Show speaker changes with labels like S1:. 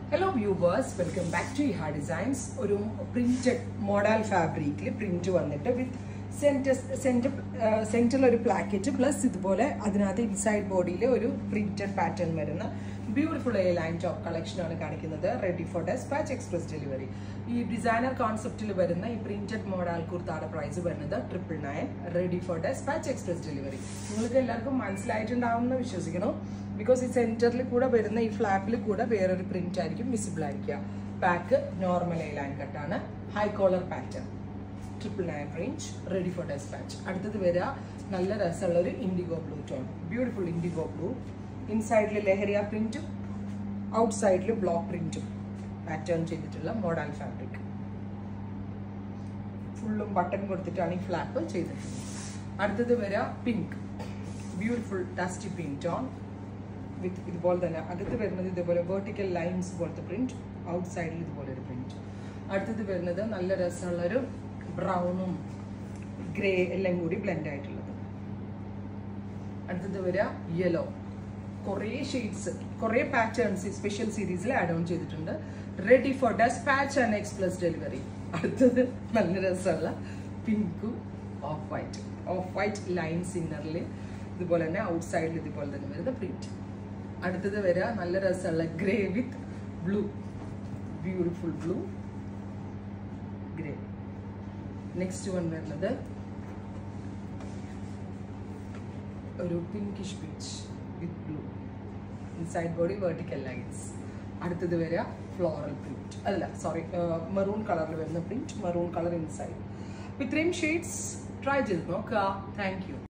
S1: Hello viewers, welcome back to Iha Designs. ഒരു printed modal fabric print വന്നിട്ട് with center ഒരു placket plus ഇതുപോലെ അതിനകത്ത് inside body ഒരു printed pattern വരുന്ന beautiful A-line top collection ആണ് കാണിക്കുന്നത്. Ready for dispatch express delivery. ഈ designer concept വരുന്ന ഈ printed modal കുർത്തയുടെ പ്രൈസ് വരുന്നത് 999. Ready for dispatch express delivery. നിങ്ങൾക്ക് എല്ലാവർക്കും മനസ്സിലായിട്ടുണ്ടാവുമെന്ന് വിശ്വസിക്കുന്നു. Because it's centerly kuda varuna ee flap il kuda vera print aayirikkum visible aayirikka. Back normal A-line cut aanu, high collar pattern, 999 range, ready for dispatch. Aduthathu vera nalla rasalla oru indigo blue tone, beautiful indigo blue. Inside le lehariya print, outside le block print pattern cheyidittulla modal fabric. Full button koduthittaan ee flap cheyidittu. Aduthathu vera pink, beautiful dusty pink tone. With vertical lines print, outside print. Aduthathu varunathu nalla rasalla brown grey ellam koodi blend aayittulladu. Aduthathu vera yellow, kore shades, kore patterns special series il add on cheyidittunde. Ready for dispatch and express delivery. Aduthathu nalla rasalla pink off white lines innerly idupole thanne outside il idupole thanne varuna print. അടുത്തത് വരിക നല്ല രസമുള്ള grey with blue, beautiful blue grey. Next one വരുന്നത് ഒരു pinkish peach with blue, inside body vertical lines. അടുത്തത് വരിക floral print, അല്ല sorry maroon കളറിൽ വരുന്ന പ്രിന്റ്, മെറൂൺ കളർ ഇൻസൈഡ്. ഇത്രയും ഷെയ്ഡ്സ് ട്രൈ ചെയ്ത് നോക്കുക. Thank U.